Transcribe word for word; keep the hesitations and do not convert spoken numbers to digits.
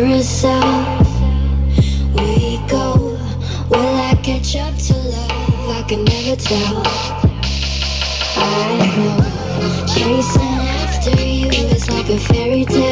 carousel we go. Will I catch up to love? I can never tell. I know chasing after you is like a fairy tale.